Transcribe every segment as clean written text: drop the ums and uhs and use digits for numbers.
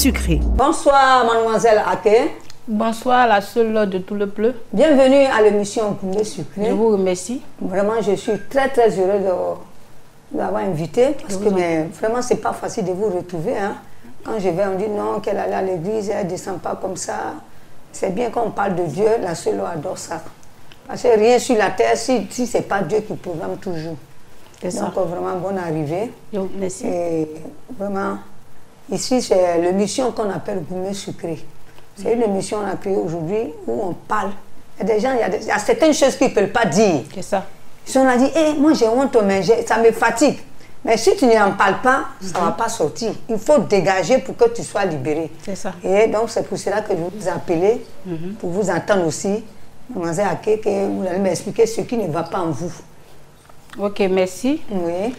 sucré. Bonsoir mademoiselle Ake. Bonsoir la seule de tout le bleu. Bienvenue à l'émission Gourmet Sucré. Je vous remercie. Vraiment, je suis très heureux d'avoir invité parce que vraiment, c'est pas facile de vous retrouver. Hein. Quand je vais, on dit non, qu'elle allait à l'église, elle ne descend pas comme ça. C'est bien qu'on parle de Dieu, la seule adore ça. Parce que rien sur la terre, si ce n'est pas Dieu qui programme toujours. Donc, vraiment, bonne arrivée. Merci. Et vraiment, ici, c'est l'émission qu'on appelle Gourmet Sucré. C'est une émission qu'on a créée aujourd'hui où on parle. Il y a des gens, il y a certaines choses qu'ils ne peuvent pas dire. C'est ça. Si on a dit, hey, moi j'ai honte, mais ça me fatigue. Mais si tu n'en parles pas, ça ne va pas sortir. Il faut dégager pour que tu sois libéré. C'est ça. Et donc, c'est pour cela que je vous ai appelé, pour vous entendre aussi. Mademoiselle Ake, que vous allez m'expliquer ce qui ne va pas en vous. Ok, merci. Oui.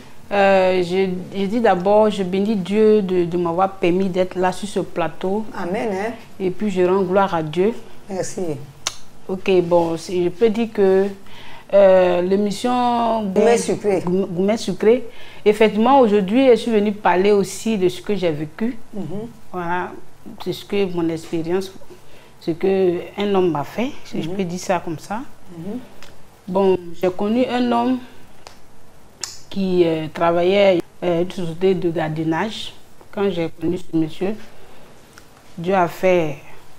Je dis d'abord, je bénis Dieu de m'avoir permis d'être là sur ce plateau. Amen. Hein? Et puis, je rends gloire à Dieu. Merci. Ok, bon, je peux dire que l'émission Gourmet Sucré, effectivement, aujourd'hui, je suis venue parler aussi de ce que j'ai vécu. Voilà, c'est ce que mon expérience, ce qu'un homme m'a fait, si je peux dire ça comme ça. Bon, j'ai connu un homme qui travaillait à une société de gardiennage. Quand j'ai connu ce monsieur, Dieu a fait.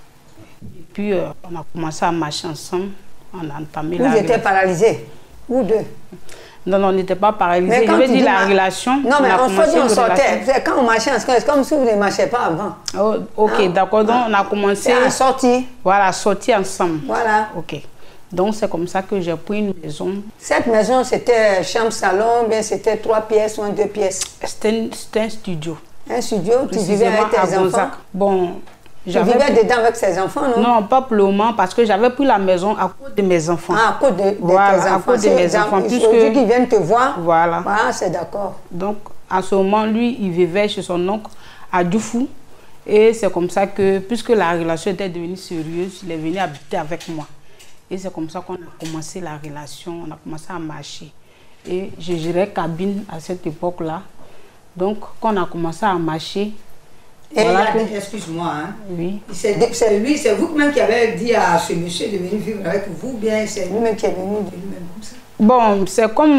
Et puis, on a commencé à marcher ensemble. On a entamé la relation. Vous étiez paralysés, vous deux? Non, on n'était pas paralysés. Je veux dire la relation. Non, mais on sortait. Quand on marchait ensemble, c'est comme si vous ne marchiez pas avant. Oh, ok, d'accord. Donc, on a commencé à sortir. Voilà, sortir ensemble. Voilà. Ok. Donc, c'est comme ça que j'ai pris une maison. Cette maison, c'était chambre, salon, bien c'était 3 pièces ou 2 pièces? C'était un studio. Un studio? Tu vivais avec tes enfants? Bon, tu vivais dedans avec ses enfants, non? Non, pas pour le moment, parce que j'avais pris la maison à cause de mes enfants. Ah, à cause de tes enfants? À cause de mes enfants. Puisque qu'ils viennent te voir? Voilà. Ah, c'est d'accord. Donc, à ce moment, lui, il vivait chez son oncle à Dufou. Et c'est comme ça que, puisque la relation était devenue sérieuse, il est venu habiter avec moi. Et c'est comme ça qu'on a commencé la relation, on a commencé à marcher. Et je gérais cabine à cette époque-là. Donc, quand on a commencé à marcher... Et voilà excuse-moi, hein? Oui. C'est vous-même qui avez dit à ce monsieur de venir vivre avec vous, ou bien c'est lui-même qui est venu de lui-même comme ça? Bon, c'est comme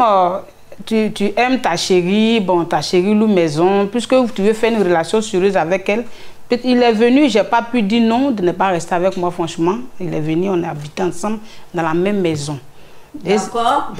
tu aimes ta chérie, bon, ta chérie loue maison, puisque tu veux faire une relation sérieuse avec elle. Il est venu, je n'ai pas pu dire non, de ne pas rester avec moi, franchement. Il est venu, on a habité ensemble dans la même maison. D'accord.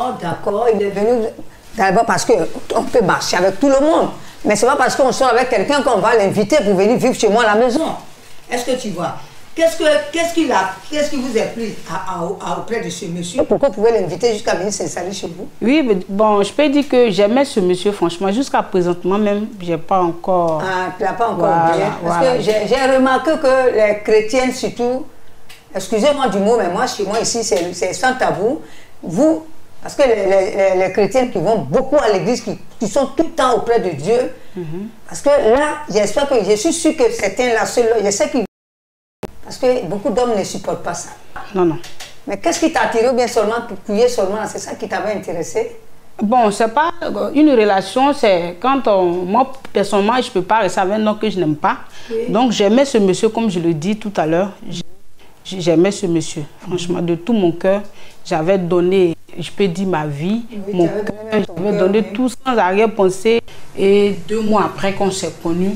Il est venu d'abord parce qu'on peut marcher avec tout le monde. Mais ce n'est pas parce qu'on sort avec quelqu'un qu'on va l'inviter pour venir vivre chez moi à la maison. Est-ce que tu vois? Qu'est-ce qui vous a plu auprès de ce monsieur? Pourquoi vous pouvez l'inviter jusqu'à venir s'installer chez vous? Oui, mais bon, je peux dire que j'aimais ce monsieur, franchement. Jusqu'à présentement même, je n'ai pas encore... Ah, tu n'as pas encore oublié? Parce que j'ai remarqué que les chrétiennes surtout, excusez-moi du mot, mais moi, chez moi ici, c'est sans tabou. Vous, parce que les chrétiennes qui vont beaucoup à l'église, qui sont tout le temps auprès de Dieu, parce que là, j'espère que je suis sûre que certains là, je sais qu'ils... Parce que beaucoup d'hommes ne supportent pas ça. Non, non. Mais qu'est-ce qui t'a attiré ou bien seulement pour couiller seulement? C'est ça qui t'avait intéressé? Bon, c'est pas une relation, c'est quand moi, personnellement, je ne peux pas rester avec un homme que je n'aime pas. Oui. Donc, j'aimais ce monsieur, comme je le dis tout à l'heure. J'aimais ce monsieur. Franchement, de tout mon cœur, j'avais donné, je peux dire, ma vie, mon cœur. J'avais donné tout sans arrière-pensée. Et 2 mois après qu'on s'est connus,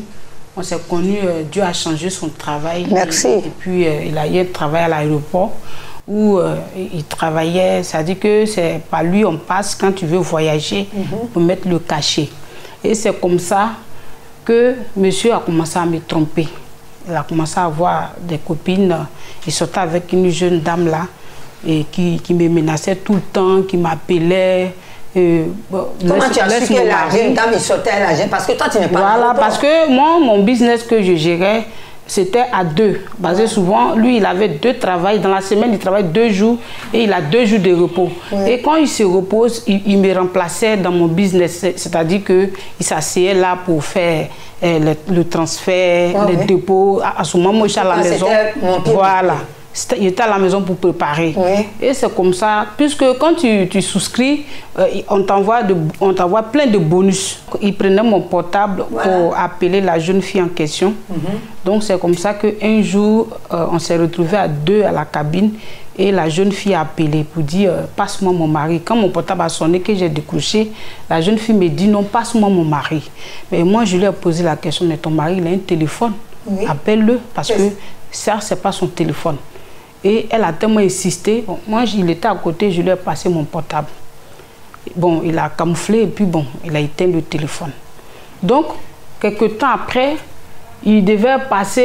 Dieu a changé son travail. Merci. Et puis, il a eu un travail à l'aéroport où il travaillait. C'est-à-dire que c'est par lui on passe quand tu veux voyager pour mettre le cachet. Et c'est comme ça que monsieur a commencé à me tromper. Il a commencé à avoir des copines. Il sortait avec une jeune dame là et qui me menaçait tout le temps, qui m'appelait. Comment tu as su que la jeune dame sortait à la jeune? Parce que toi, tu n'es pas... Voilà, parce que moi, mon business que je gérais, c'était à 2. Parce que souvent, lui, il avait 2 travails. Dans la semaine, il travaille 2 jours et il a 2 jours de repos. Et quand il se repose, il me remplaçait dans mon business. C'est-à-dire qu'il s'asseyait là pour faire le transfert, les dépôts. À ce moment, moi, je suis à la maison. Voilà. il était à la maison pour préparer. Oui. Et c'est comme ça, puisque quand tu souscris, on t'envoie plein de bonus. Il prenait mon portable pour appeler la jeune fille en question. Donc c'est comme ça qu'un jour, on s'est retrouvés à 2 à la cabine et la jeune fille a appelé pour dire passe-moi mon mari. Quand mon portable a sonné, que j'ai décroché, la jeune fille me dit non, passe-moi mon mari. Mais moi je lui ai posé la question, mais ton mari il a un téléphone, appelle-le parce que ça c'est pas son téléphone. Et elle a tellement insisté. Bon, moi, il était à côté, je lui ai passé mon portable. Bon, il a camouflé et puis bon, il a éteint le téléphone. Donc, quelques temps après, il devait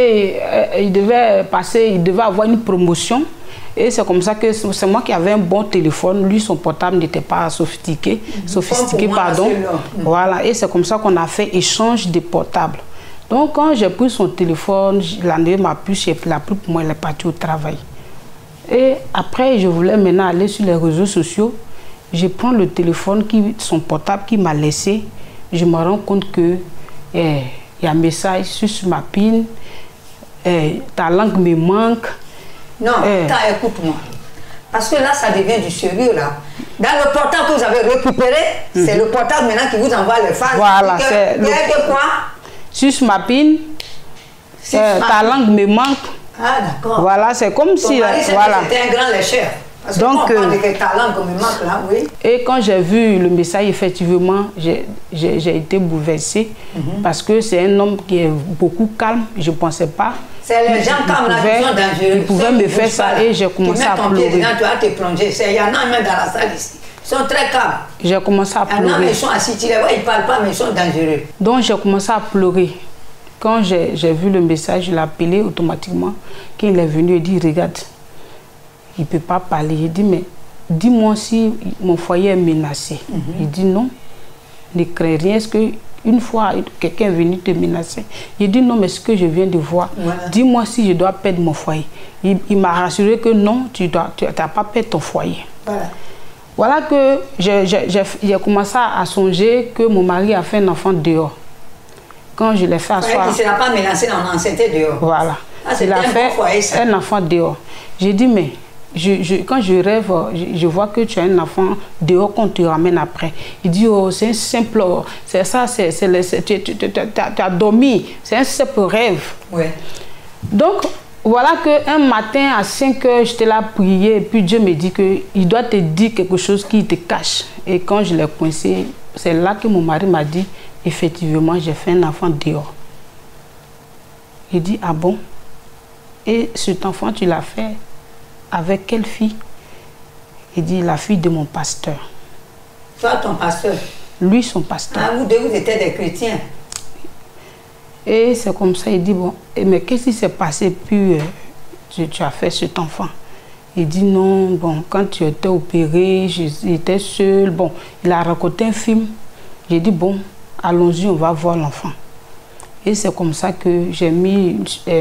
avoir une promotion. Et c'est comme ça que c'est moi qui avais un bon téléphone. Lui, son portable n'était pas sophistiqué. Pardon. Voilà, et c'est comme ça qu'on a fait échange de portables. Donc, quand j'ai pris son téléphone, il a enlevé ma puce, il a pris pour moi, il est parti au travail. Et après, je voulais maintenant aller sur les réseaux sociaux. Je prends le téléphone, son portable qui m'a laissé. Je me rends compte que il y a un message sur ma pile. Ta langue me manque. Non, écoute-moi. Parce que là, ça devient du sérieux, là. Dans le portable que vous avez récupéré, c'est le portable maintenant qui vous envoie les phases. Voilà, c'est quoi? Sur ma pile, ta langue me manque. Ah, d'accord. Voilà, c'est comme si... Voilà. C'était un grand lécheur. Parce donc, que on parle de ta langue me manque là, oui. Et quand j'ai vu le message, effectivement, j'ai été bouleversée. Parce que c'est un homme qui est beaucoup calme. Je ne pensais pas. C'est les gens comme la qui sont dangereux. Ils pouvaient me faire ça et j'ai commencé à pleurer. Tu vas te plonger. Il y en a même dans la salle ici. Ils sont très calmes. J'ai commencé à pleurer. Ils sont assis, tu les vois, ils ne parlent pas, mais ils sont dangereux. Donc j'ai commencé à pleurer. Quand j'ai vu le message, je l'ai appelé automatiquement. Quand il est venu, il dit, regarde, il ne peut pas parler. J'ai dit, mais dis-moi si mon foyer est menacé. Il dit, non, ne crains rien. Est-ce qu'une fois, quelqu'un est venu te menacer? J'ai dit, non, mais ce que je viens de voir, dis-moi si je dois perdre mon foyer. Il m'a rassuré que non, tu n'as pas perdu ton foyer. Voilà que j'ai commencé à songer que mon mari a fait un enfant dehors. Quand je l'ai fait asseoir... Il ne s'est pas menacé dans l'enceinte dehors. Voilà. Il a fait un enfant dehors. J'ai dit, mais quand je rêve, je vois que tu as un enfant dehors qu'on te ramène après. Il dit, oh, c'est un simple... C'est ça, tu as dormi. C'est un simple rêve. Ouais. Donc, voilà qu'un matin à 5 h, j'étais là à prier. Et puis Dieu me dit qu'il doit te dire quelque chose qui te cache. Et quand je l'ai coincé, c'est là que mon mari m'a dit, effectivement, j'ai fait un enfant dehors. Il dit, ah bon? Et cet enfant, tu l'as fait avec quelle fille? Il dit, la fille de mon pasteur. Toi, ton pasteur? Lui, son pasteur. Ah, vous deux, vous étiez des chrétiens. Et c'est comme ça, il dit, bon, mais qu'est-ce qui s'est passé puis tu as fait cet enfant? Il dit, non, bon, quand tu étais opéré, j'étais seul. Bon, il a raconté un film. J'ai dit, bon, allons-y, on va voir l'enfant. Et c'est comme ça que j'ai mis...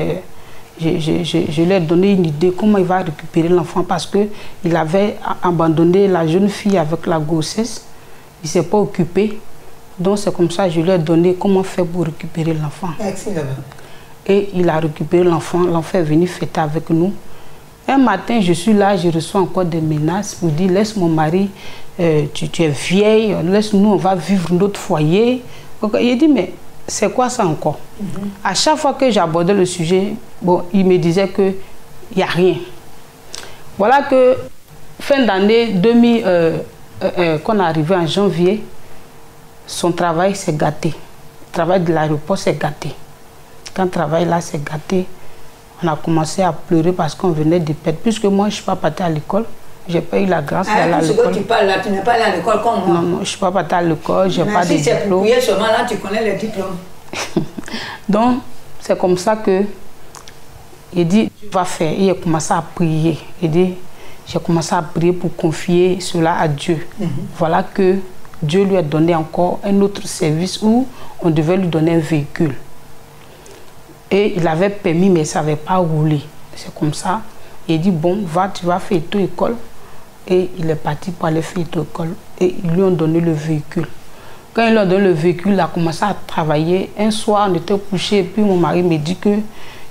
je lui ai donné une idée comment il va récupérer l'enfant parce qu'il avait abandonné la jeune fille avec la grossesse. Il ne s'est pas occupé. Donc c'est comme ça que je lui ai donné comment faire pour récupérer l'enfant. Et il a récupéré l'enfant. L'enfant est venu fêter avec nous. Un matin, je suis là, je reçois encore des menaces pour dire, laisse mon mari, tu es vieille, laisse-nous, on va vivre notre foyer. Donc, il dit, mais c'est quoi ça encore? À chaque fois que j'abordais le sujet, bon, il me disait qu'il n'y a rien. Voilà que fin d'année 2000, qu'on est arrivé en janvier, son travail s'est gâté. Le travail de l'aéroport s'est gâté. Quand le travail là s'est gâté, on a commencé à pleurer parce qu'on venait de perdre. Puisque moi, je ne suis pas partie à l'école. Je n'ai pas eu la grâce d'aller à l'école. Tu parles là, tu n'es pas allé à l'école comme moi. Non, non, je ne suis pas partie à l'école, je n'ai pas de diplôme. Si c'est pour prier seulement là, tu connais les diplômes. Donc, c'est comme ça que il dit, tu vas faire. Il a commencé à prier. Il dit, j'ai commencé à prier pour confier cela à Dieu. Voilà que Dieu lui a donné encore un autre service où on devait lui donner un véhicule. Et il avait permis, mais ça n'avait pas roulé. C'est comme ça. Il dit, bon, va, tu vas faire ton école. Et il est parti pour aller faire ton école. Et ils lui ont donné le véhicule. Quand ils lui ont donné le véhicule, il a commencé à travailler. Un soir, on était couché, et puis mon mari me dit que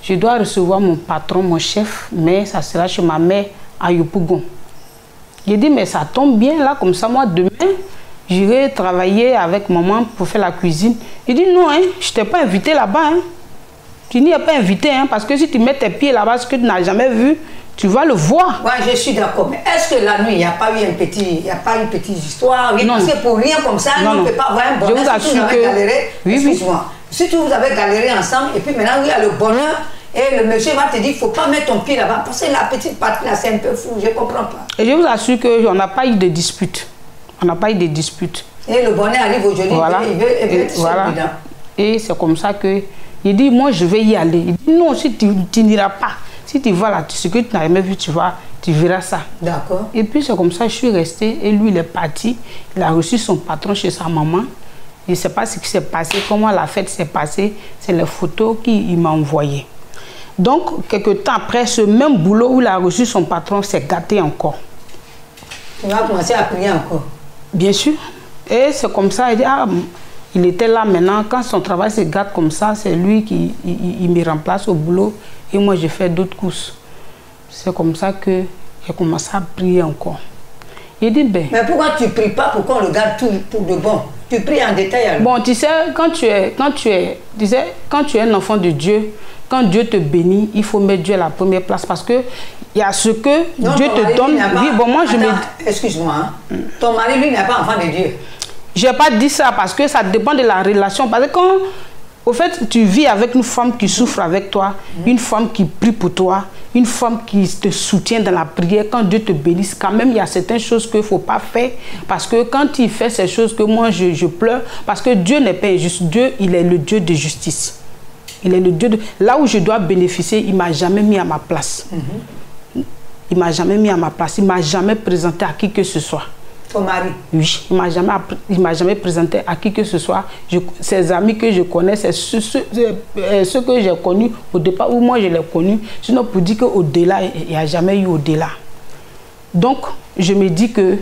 je dois recevoir mon patron, mon chef, mais ça sera chez ma mère à Yopougon. J'ai dit, mais ça tombe bien là, comme ça, moi, demain, j'irai travailler avec maman pour faire la cuisine. Il dit, non, hein, je ne t'ai pas invité là-bas. Hein. Tu n'y es pas invité, hein, parce que si tu mets tes pieds là-bas, ce que tu n'as jamais vu, tu vas le voir. Oui, je suis d'accord. Mais est-ce que la nuit, il n'y a pas eu une petite histoire? Oui, parce que pour rien comme ça, on ne peut pas avoir un bonheur. Je vous assure que... galéré. Oui, excuse-moi. Si vous avez galéré ensemble, et puis maintenant, il y a le bonheur, et le monsieur va te dire, il ne faut pas mettre ton pied là-bas. Parce que la petite partie là, c'est un peu fou, je ne comprends pas. Et je vous assure qu'on n'a pas eu de dispute. On n'a pas eu de dispute. Et le bonheur arrive aujourd'hui, voilà. il veut être voilà. dedans. Et c'est comme ça que, il dit, moi je vais y aller. Il dit, non, si tu n'iras pas, si tu vas là, ce que tu n'as jamais vu, tu verras ça. D'accord. Et puis c'est comme ça, je suis restée, et lui il est parti, il a reçu son patron chez sa maman. Je ne sais pas ce qui s'est passé, comment la fête s'est passée, c'est les photos qu'il m'a envoyées. Donc, quelques temps après, ce même boulot où il a reçu son patron s'est gâté encore. Tu vas commencer à prier encore? Bien sûr. Et c'est comme ça, il dit, ah, il était là maintenant, quand son travail se gâte comme ça, c'est lui qui il me remplace au boulot et moi je fais d'autres courses. C'est comme ça que j'ai commencé à prier encore. Il dit, ben... Mais pourquoi tu ne pries pas pour qu'on le garde tout pour de bon? Tu pries en détail alors? Bon, tu sais, quand tu es un enfant de Dieu, quand Dieu te bénit, il faut mettre Dieu à la première place parce que il y a ce que non, Dieu te donne. Oui, bon, moi je me... Excuse-moi, hein? Ton mari, lui, n'est pas enfant de Dieu. Je n'ai pas dit ça parce que ça dépend de la relation. Parce que quand, au fait, tu vis avec une femme qui souffre avec toi, une femme qui prie pour toi, une femme qui te soutient dans la prière, quand Dieu te bénisse, quand même, il y a certaines choses qu'il ne faut pas faire. Parce que quand il fait ces choses que moi, je pleure, parce que Dieu n'est pas injuste. Dieu, il est le Dieu de justice. Il est le Dieu de... Là où je dois bénéficier, il ne m'a jamais mis à ma place. Il ne m'a jamais mis à ma place. Il ne m'a jamais présenté à qui que ce soit. Ton mari? Oui, il ne m'a jamais présenté à qui que ce soit. Ses amis que je connais, c'est ceux que j'ai connus au départ, où moi je l'ai connu. Sinon, pour dire qu'au-delà, il n'y a jamais eu au-delà. Donc, je me dis que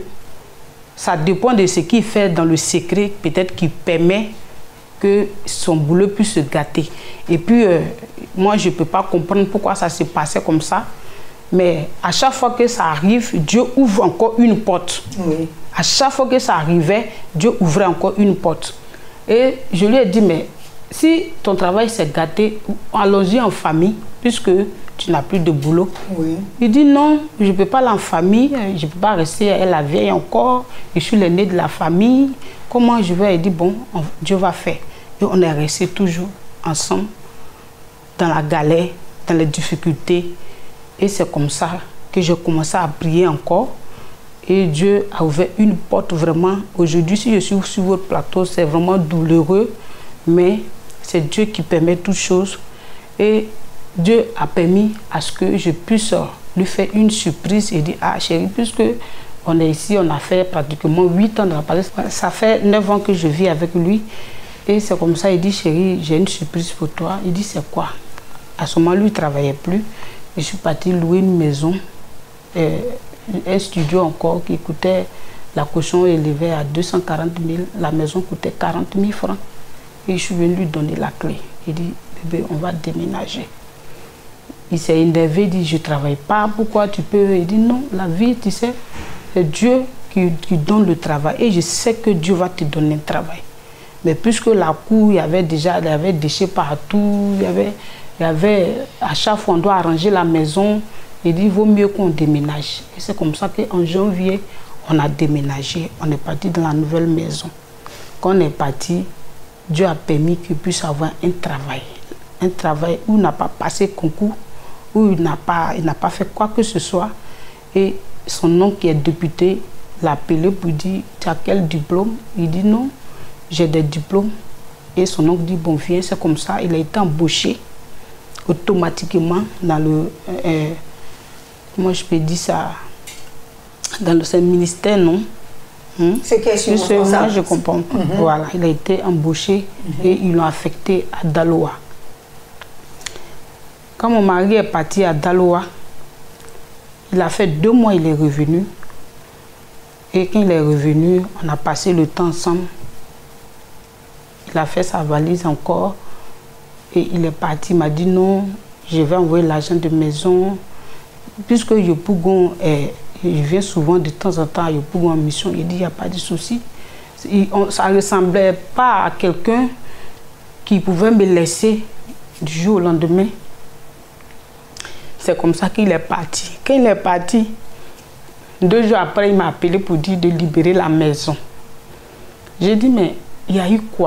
ça dépend de ce qu'il fait dans le secret, peut-être qui permet que son boulot puisse se gâter. Et puis, moi, je ne peux pas comprendre pourquoi ça s'est passé comme ça. Mais à chaque fois que ça arrive, Dieu ouvre encore une porte. Oui. À chaque fois que ça arrivait, Dieu ouvrait encore une porte. Et je lui ai dit, mais si ton travail s'est gâté, allons-y en famille, puisque tu n'as plus de boulot. Oui. Il dit, non, je ne peux pas aller en famille, je ne peux pas rester à la vieille encore, je suis l'aîné de la famille. Comment je vais? Il dit, bon, Dieu va faire. Et on est restés toujours ensemble, dans la galère, dans les difficultés. Et c'est comme ça que j'ai commencé à prier encore. Et Dieu a ouvert une porte vraiment. Aujourd'hui, si je suis sur votre plateau, c'est vraiment douloureux. Mais c'est Dieu qui permet toutes choses. Et Dieu a permis à ce que je puisse lui faire une surprise et dire, ah chérie, puisque on est ici, on a fait pratiquement 8 ans dans la palais. Ça fait 9 ans que je vis avec lui. Et c'est comme ça, il dit, chérie, j'ai une surprise pour toi. Il dit, c'est quoi? À ce moment, lui, il ne travaillait plus. Je suis partie louer une maison, un studio encore qui coûtait, la caution élevée à 240 000, la maison coûtait 40 000 francs. Et je suis venue lui donner la clé. Il dit, bébé, on va déménager. Il s'est énervé, il dit, je ne travaille pas, pourquoi tu peux? Il dit, non, la vie, tu sais, c'est Dieu qui donne le travail. Et je sais que Dieu va te donner un travail. Mais puisque la cour, il y avait des déchets partout, à chaque fois on doit arranger la maison, il dit il vaut mieux qu'on déménage. Et c'est comme ça qu'en janvier, on a déménagé, on est parti dans la nouvelle maison. Quand on est parti, Dieu a permis qu'il puisse avoir un travail où il n'a pas passé concours, où il n'a pas fait quoi que ce soit. Et son oncle qui est député l'a appelé pour dire, tu as quel diplôme? Il dit non, j'ai des diplômes. Et son oncle dit, bon viens, c'est comme ça, il a été embauché automatiquement dans le, comment je peux dire ça, dans le ministère, non? C'est qu'est-ce que moi je comprends. Voilà, il a été embauché et ils l'ont affecté à Daloa. Quand mon mari est parti à Daloa, il a fait 2 mois, il est revenu. Et quand il est revenu, on a passé le temps ensemble. Il a fait sa valise encore. Et il est parti, il m'a dit non, je vais envoyer l'argent de maison. Puisque Yopougon, je viens souvent de temps en temps à Yopougon en mission, il dit il n'y a pas de souci. Ça ne ressemblait pas à quelqu'un qui pouvait me laisser du jour au lendemain. C'est comme ça qu'il est parti. Quand il est parti, 2 jours après, il m'a appelé pour dire de libérer la maison. J'ai dit, mais il y a eu quoi?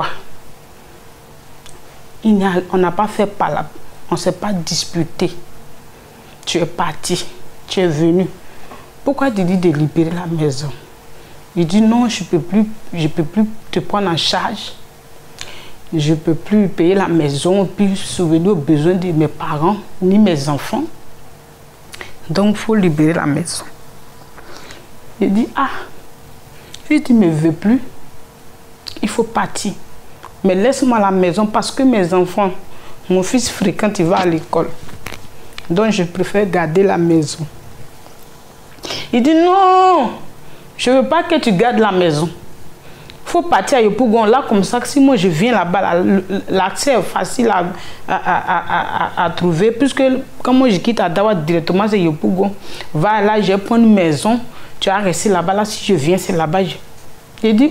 On n'a pas fait palabre, on ne s'est pas disputé. Tu es parti, tu es venu. Pourquoi tu dis de libérer la maison? Il dit non, je peux plus te prendre en charge. Je ne peux plus payer la maison, puis souvenir aux besoins de mes parents, ni mes enfants. Donc, il faut libérer la maison. Il dit, ah, si tu ne me veux plus, il faut partir. Mais laisse-moi la maison parce que mes enfants, mon fils fréquente, il va à l'école. Donc, je préfère garder la maison. Il dit, non, je ne veux pas que tu gardes la maison. Il faut partir à Yopougon. Là, comme ça, si moi je viens là-bas, l'accès est facile à trouver. Puisque quand moi je quitte Adawa directement, c'est Yopougon. Va là, je vais prendre une maison. Tu vas rester là-bas. Là, si je viens, c'est là-bas. J'ai dit,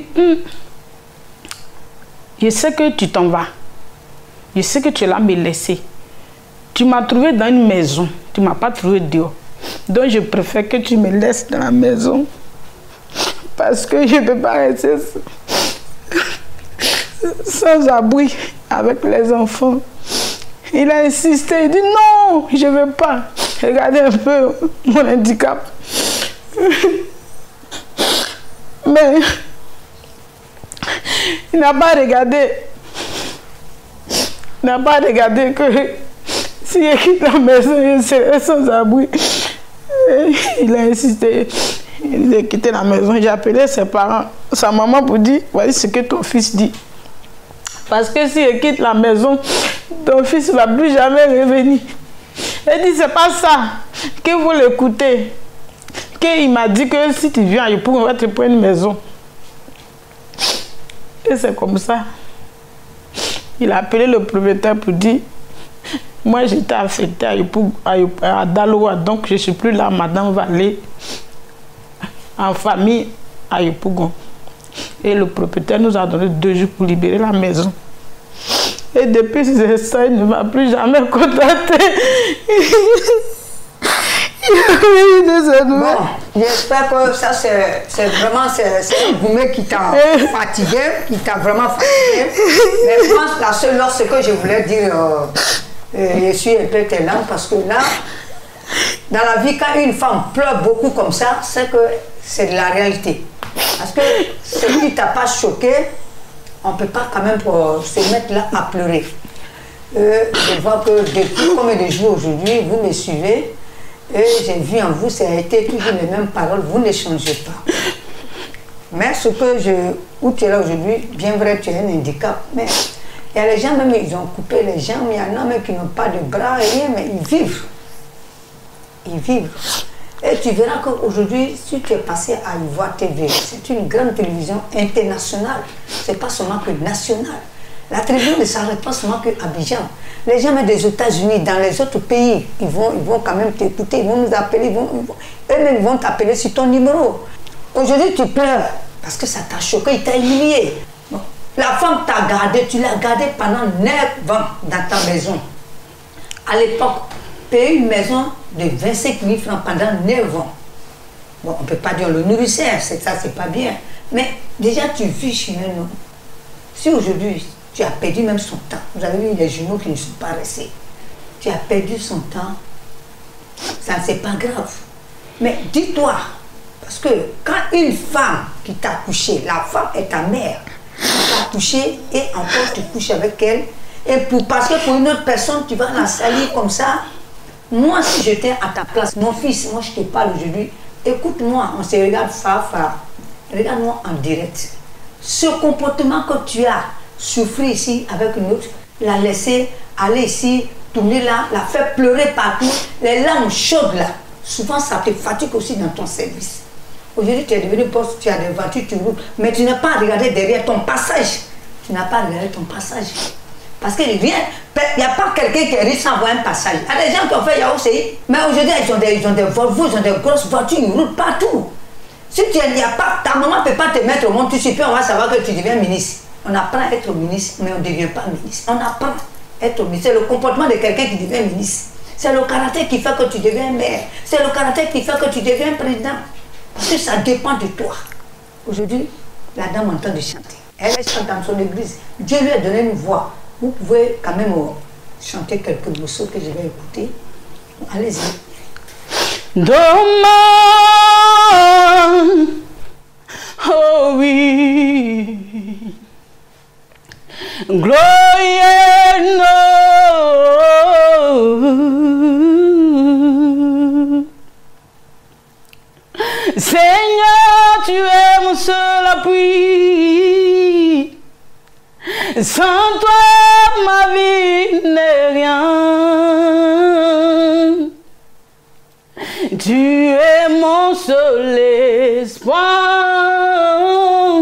je sais que tu t'en vas. Je sais que tu es là me laisser. Tu m'as trouvé dans une maison. Tu ne m'as pas trouvé dehors. Donc, je préfère que tu me laisses dans la maison. Parce que je ne peux pas rester sans abri avec les enfants. Il a insisté. Il dit non, je ne veux pas. Regardez un peu mon handicap. Mais il n'a pas regardé. Il n'a pas regardé que si je quitte la maison, je serai sans abri. Il a insisté. Il a quitté la maison. J'ai appelé ses parents, sa maman, pour dire voici ce que ton fils dit. Parce que si il quitte la maison, ton fils ne va plus jamais revenir. Elle dit c'est pas ça que vous l'écoutez. Il m'a dit que si tu viens à Yopougon, on va te prendre une maison. Et c'est comme ça. Il a appelé le propriétaire pour dire moi j'étais affectée à Daloa, donc je ne suis plus là, madame va aller en famille à Yopougon. Et le propriétaire nous a donné 2 jours pour libérer la maison. Et depuis ça, il ne m'a plus jamais contacté. Bon, j'espère que ça c'est vraiment un gourmet qui t'a fatigué, qui t'a vraiment fatigué. Mais je pense la seule chose que je voulais dire, je suis un peu tellement parce que là, dans la vie, quand une femme pleure beaucoup comme ça, c'est que c'est de la réalité. Parce que ce qui ne t'a pas choqué, on ne peut pas quand même se mettre là à pleurer. Je vois que depuis combien de jours aujourd'hui, vous me suivez, et j'ai vu en vous, ça a été toujours les mêmes paroles, vous ne changez pas. Mais ce que où tu es là aujourd'hui, bien vrai, tu as un handicap, mais il y a les gens, même ils ont coupé les jambes, il y en a même qui n'ont pas de bras, rien, mais ils vivent. Ils vivent. Et tu verras qu'aujourd'hui, si tu es passé à Ivoire TV, c'est une grande télévision internationale. Ce n'est pas seulement que nationale. La télévision ne s'arrête pas seulement qu'à Abidjan. Les gens même des États-Unis, dans les autres pays, ils vont quand même t'écouter, ils vont nous appeler, eux-mêmes vont t'appeler sur ton numéro. Aujourd'hui, tu pleures parce que ça t'a choqué, il t'a humilié. Bon. La femme t'a gardé, tu l'as gardée pendant 9 ans dans ta maison. À l'époque, payer une maison de 25 000 francs pendant 9 ans. Bon, on ne peut pas dire le nourrisseur, ça, c'est pas bien. Mais déjà, tu vis chez un homme. Si aujourd'hui, tu as perdu même son temps, vous avez vu les journaux qui ne sont pas restés, tu as perdu son temps, ça c'est pas grave. Mais dis-toi, parce que quand une femme qui t'a couché, la femme est ta mère, t'a touché et encore tu couches avec elle, et parce que pour une autre personne, tu vas la salir comme ça. Moi, si j'étais à ta place, mon fils, moi je te parle aujourd'hui, écoute-moi, on se regarde fa, regarde-moi en direct. Ce comportement que tu as souffert ici avec une autre, la laisser aller ici, tourner là, la faire pleurer partout, les larmes chaudes là, souvent ça te fatigue aussi dans ton service. Aujourd'hui, tu es devenu boss, tu as des voitures, tu roules, mais tu n'as pas regardé derrière ton passage. Tu n'as pas regardé ton passage. Parce qu'il n'y a pas quelqu'un qui est riche sans avoir un passage. Il y a des gens qui ont fait Yaousé, mais aujourd'hui, ils ont des Volvo, ils ont des grosses voitures, ils roulent partout. Si tu n'y a pas, ta maman ne peut pas te mettre au monde tout de suite, puis on va savoir que tu deviens ministre. On apprend à être ministre, mais on ne devient pas ministre. On apprend à être ministre. C'est le comportement de quelqu'un qui devient ministre. C'est le caractère qui fait que tu deviens maire. C'est le caractère qui fait que tu deviens président. Parce que ça dépend de toi. Aujourd'hui, la dame entend de chanter. Elle chante dans son église. Dieu lui a donné une voix. Vous pouvez quand même chanter quelques morceaux que je vais écouter. Allez-y. Demain, oh oui, glorieux, Seigneur, tu es mon seul appui. Sans toi, ma vie n'est rien. Tu es mon seul espoir.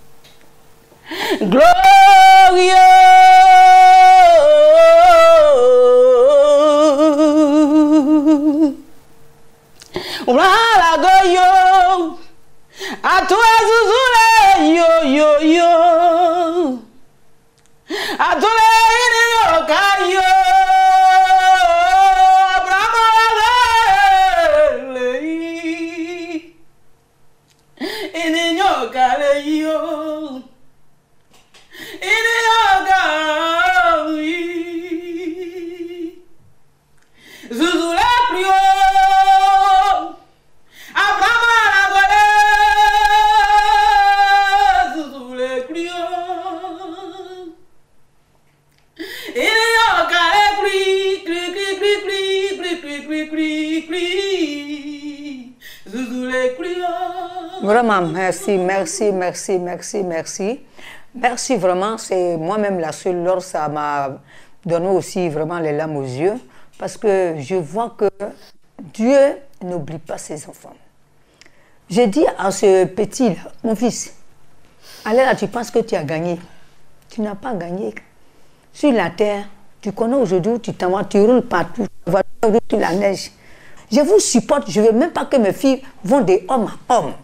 Glorieux. Voilà, goyo. À toi, Zouzoulé, yo, yo, yo. À toi, yo, kayo. Vraiment, merci, merci, merci, merci, merci. Merci vraiment, c'est moi-même la seule, lors ça m'a donné aussi vraiment les larmes aux yeux, parce que je vois que Dieu n'oublie pas ses enfants. J'ai dit à ce petit-là, mon fils, allez là, tu penses que tu as gagné. Tu n'as pas gagné. Sur la terre, tu connais aujourd'hui, tu t'envoies, tu roules partout, tu vas sur la neige. Je vous supporte, je ne veux même pas que mes filles vont de homme à homme.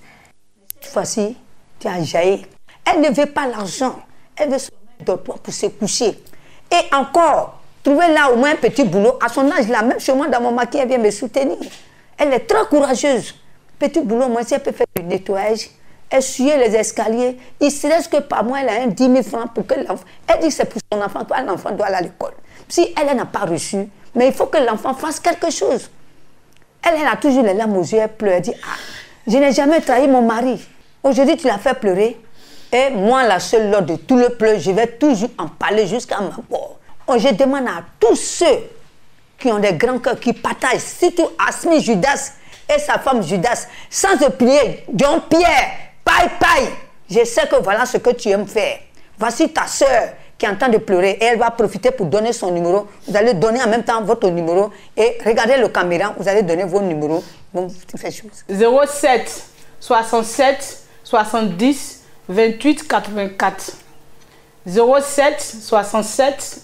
Cette fois-ci, tu as jailli. Elle ne veut pas l'argent. Elle veut se mettre de toi pour se coucher. Et encore, trouver là au moins un petit boulot. À son âge là, même chez moi, dans mon maquis, elle vient me soutenir. Elle est très courageuse. Petit boulot, moi, si elle peut faire du nettoyage, essuyer les escaliers, il se laisse que par mois, elle a 10 000 francs pour que l'enfant... Elle dit que c'est pour son enfant, toi, l'enfant doit aller à l'école. Si elle n'a pas reçu, mais il faut que l'enfant fasse quelque chose. Elle a toujours les larmes aux yeux, elle pleure, elle dit, ah, je n'ai jamais trahi mon mari. Aujourd'hui, tu l'as fait pleurer. Et moi, la seule lors de tout le pleur, je vais toujours en parler jusqu'à ma mort. Je demande à tous ceux qui ont des grands cœurs, qui partagent, surtout Asmi Judas et sa femme Judas, sans se plier, John Pierre, paille. Je sais que voilà ce que tu aimes faire. Voici ta soeur qui est en train de pleurer et elle va profiter pour donner son numéro. Vous allez donner en même temps votre numéro et regardez le caméra, vous allez donner vos numéros. Bon, tu fais chose. 07 67 70 28 84. 07 67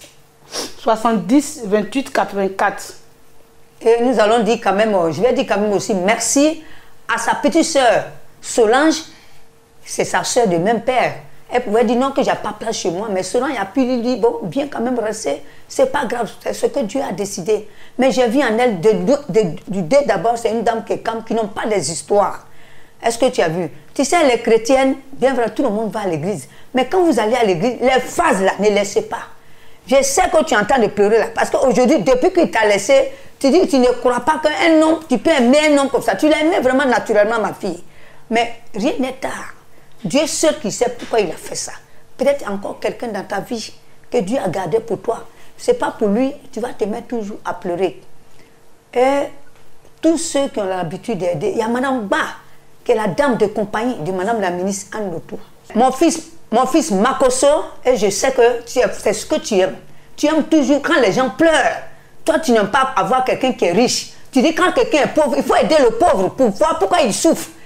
70 28 84. Et nous allons dire quand même, je vais dire quand même aussi merci à sa petite sœur Solange, c'est sa sœur de même père. Elle pouvait dire non que j'ai pas place chez moi, mais Solange a pu lui dire bon, bien quand même rester, c'est pas grave, c'est ce que Dieu a décidé. Mais j'ai vu en elle, du dé d'abord, c'est une dame qui est calme, qui n'ont pas des histoires. Est-ce que tu as vu? Tu sais, les chrétiennes, bien vrai, tout le monde va à l'église. Mais quand vous allez à l'église, les phases là, ne laissez pas. Je sais que tu es en train de pleurer là. Parce qu'aujourd'hui, depuis qu'il t'a laissé, tu dis que tu ne crois pas qu'un homme, tu peux aimer un homme comme ça. Tu l'as aimé vraiment naturellement, ma fille. Mais rien n'est tard. Dieu seul qui sait pourquoi il a fait ça. Peut-être encore quelqu'un dans ta vie que Dieu a gardé pour toi. Ce n'est pas pour lui, tu vas te mettre toujours à pleurer. Et tous ceux qui ont l'habitude d'aider, il y a Madame Ba, qui est la dame de compagnie de Madame la ministre Anne Loto. Mon fils Makoso, et je sais que c'est ce que tu aimes. Tu aimes toujours quand les gens pleurent. Toi, tu n'aimes pas avoir quelqu'un qui est riche. Tu dis quand quelqu'un est pauvre, il faut aider le pauvre pour voir pourquoi il souffre.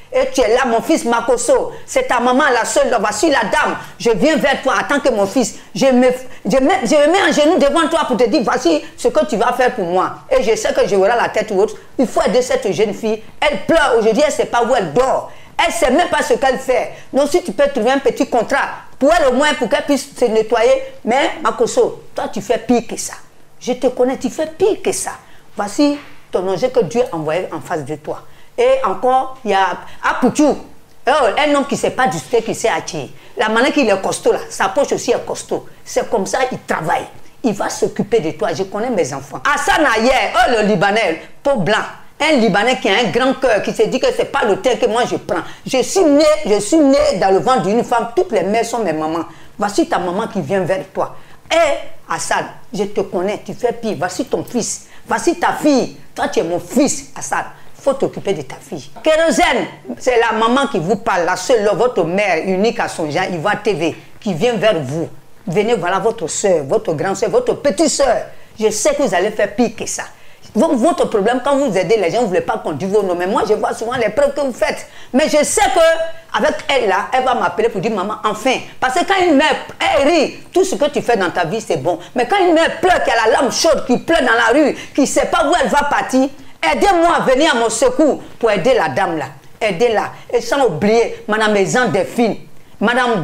Et tu es là, mon fils Makosso. C'est ta maman, la seule. Voici la dame. Je viens vers toi en tant que mon fils. Je me mets en genoux devant toi pour te dire, voici ce que tu vas faire pour moi. Et je sais que je verrai la tête ou autre. Il faut aider cette jeune fille. Elle pleure aujourd'hui, elle ne sait pas où elle dort. Elle ne sait même pas ce qu'elle fait. Donc si tu peux trouver un petit contrat pour elle au moins, pour qu'elle puisse se nettoyer. Mais Makosso, toi tu fais pire que ça. Je te connais, tu fais pire que ça. Voici ton objet que Dieu a envoyé en face de toi. Et encore, il y a Apoutou, un homme qui ne s'est pas disputé, qui s'est attiré. La manière qu'il est costaud là, sa poche aussi est costaud. C'est comme ça qu'il travaille. Il va s'occuper de toi. Je connais mes enfants. Hassan Ayer, le Libanais, peau blanc. Un Libanais qui a un grand cœur, qui se dit que ce n'est pas le thé que moi je prends. Je suis né dans le ventre d'une femme. Toutes les mères sont mes mamans. Voici ta maman qui vient vers toi. Et Hassan, je te connais, tu fais pire. Voici ton fils. Voici ta fille. Toi, tu es mon fils, Hassan. Il faut t'occuper de ta fille. Kérosène, c'est la maman qui vous parle, la seule, votre mère unique à son genre, Ivoire TV, qui vient vers vous. Venez, voilà votre soeur, votre grande soeur, votre petite soeur. Je sais que vous allez faire pire que ça. Votre problème, quand vous aidez les gens, vous ne voulez pas qu'on dise vos noms. Mais moi, je vois souvent les preuves que vous faites. Mais je sais qu'avec elle, là, elle va m'appeler pour dire, maman, enfin. Parce que quand une mère, elle rit, tout ce que tu fais dans ta vie, c'est bon. Mais quand une mère pleure, qui a la lame chaude, qui pleure dans la rue, qui ne sait pas où elle va partir, aidez-moi à venir à mon secours pour aider la dame là. Aidez-la. Et sans oublier, Madame Maison Delphine, Madame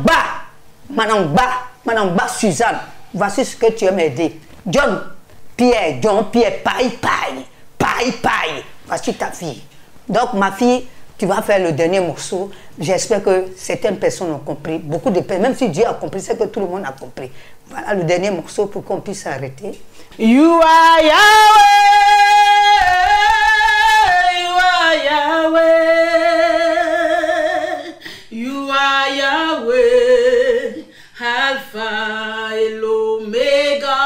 Ba Suzanne. Voici ce que tu veux m'aider. John Pierre, paille. Voici ta fille. Donc ma fille, tu vas faire le dernier morceau. J'espère que certaines personnes ont compris. Beaucoup de personnes, même si Dieu a compris, c'est que tout le monde a compris. Voilà le dernier morceau pour qu'on puisse s'arrêter. You are Yahweh, you are Yahweh, Alpha et l'Omega.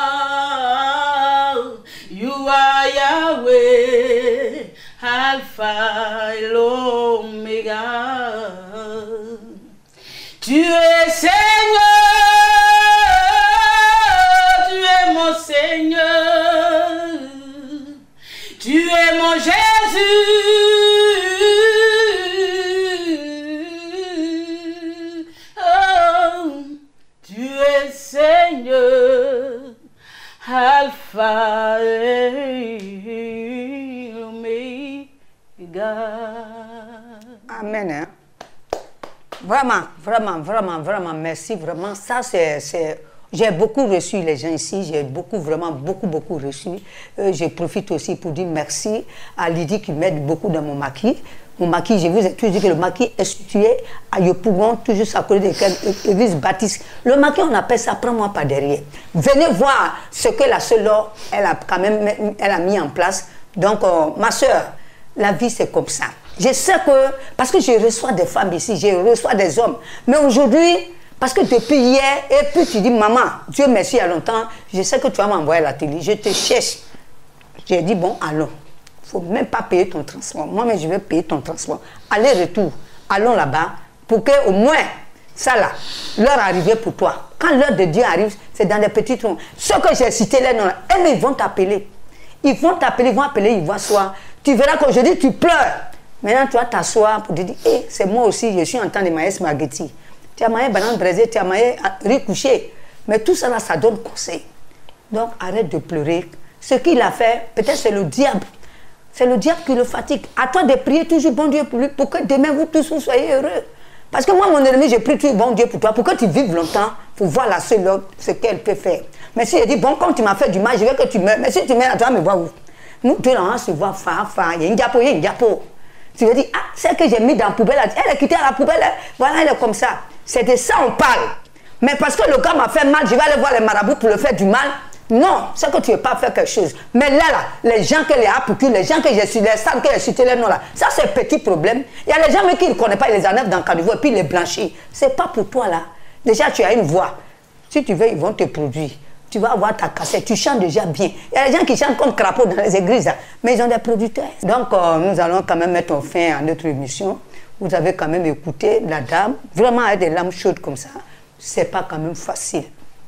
You are Yahweh, Alpha et l'Omega. Tu es Seigneur, tu es mon Seigneur, tu es mon Jésus. Oh, tu es Seigneur, Alpha et Omega. Amen. Hein? Vraiment, merci. Vraiment, ça, c'est... J'ai beaucoup reçu les gens ici. J'ai beaucoup reçu. Je profite aussi pour dire merci à Lydie qui m'aide beaucoup dans mon maquis. Mon maquis, je vous ai toujours dit que le maquis est situé à Yopougon, toujours à côté de l'église baptiste. Le maquis, on appelle ça, prends-moi par derrière. Venez voir ce que la seule elle a quand même mis en place. Donc, ma soeur, la vie, c'est comme ça. Je sais que, parce que je reçois des femmes ici, je reçois des hommes. Mais aujourd'hui, parce que depuis hier, et puis tu dis, maman, Dieu merci, il y a longtemps, je sais que tu vas m'envoyer à la télé, je te cherche. J'ai dit, bon, allons. Il ne faut même pas payer ton transport. Moi-même, je vais payer ton transport. Aller-retour, allons là-bas, pour qu'au moins, ça là, l'heure arrivée pour toi. Quand l'heure de Dieu arrive, c'est dans des petits trous. Ceux que j'ai cités là, non, ils vont t'appeler. Ils vont appeler, ils vont s'asseoir. Tu verras qu'aujourd'hui, tu pleures. Maintenant, tu vas t'asseoir pour te dire, hey, c'est moi aussi, je suis en train de maïs spaghetti. Tu as maillé banane braisée, tu as maillé riz couché. Mais tout ça là, ça donne conseil. Donc, arrête de pleurer. Ce qu'il a fait, peut-être c'est le diable. C'est le diable qui le fatigue. À toi de prier toujours bon Dieu pour lui, pour que demain vous tous vous soyez heureux. Parce que moi, mon ennemi, j'ai prié toujours bon Dieu pour toi, pour que tu vives longtemps, pour voir la seule ce qu'elle peut faire. Mais si elle dit, bon, comme tu m'as fait du mal, je veux que tu meurs. Mais si tu meurs, tu vas me voir où? Nous deux, on se voit, il y a une diapo. Tu veux dire, ah, celle que j'ai mis dans la poubelle, elle est quittée à la poubelle, voilà, elle est comme ça. C'est de ça on parle. Mais parce que le gars m'a fait mal, je vais aller voir les marabouts pour le faire du mal. Non, c'est que tu ne veux pas faire quelque chose. Mais là, les gens que les appuient, les gens que j'ai su, les stars que j'ai cité les noms là, ça c'est un petit problème. Il y a les gens qui ne connaissent pas, ils les enlèvent dans le caniveau et puis ils les blanchissent. Ce n'est pas pour toi là. Déjà, tu as une voix. Si tu veux, ils vont te produire. Tu vas avoir ta cassette, tu chantes déjà bien. Il y a des gens qui chantent comme crapaud dans les églises, là, mais ils ont des producteurs. Donc, nous allons quand même mettre fin à notre émission. Vous avez quand même écouté la dame, vraiment avec des lames chaudes comme ça. C'est pas quand même facile.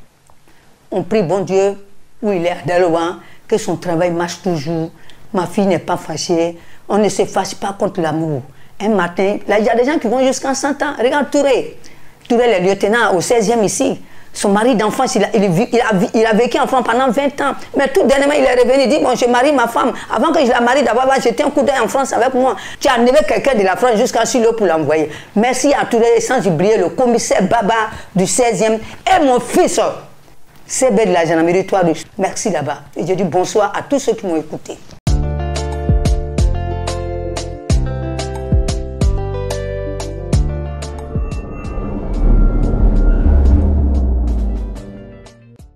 On prie bon Dieu, où il est à Delouan, que son travail marche toujours. Ma fille n'est pas fâchée. On ne se fâche pas contre l'amour. un matin, là, il y a des gens qui vont jusqu'à 100 ans. Regarde Touré. Touré, le lieutenant au 16e ici. Son mari d'enfance, il a vécu enfant pendant 20 ans. Mais tout dernièrement, il est revenu, il dit, bon, je marie ma femme. Avant que je la marie, d'abord, j'étais un coup d'œil en France avec moi. Tu as enlevé quelqu'un de la France jusqu'à Silo pour l'envoyer. Merci à Touré, sans oublier le commissaire Baba du 16e et mon fils, CB de la gendarmerie, toi, merci là-bas. Et je dis bonsoir à tous ceux qui m'ont écouté.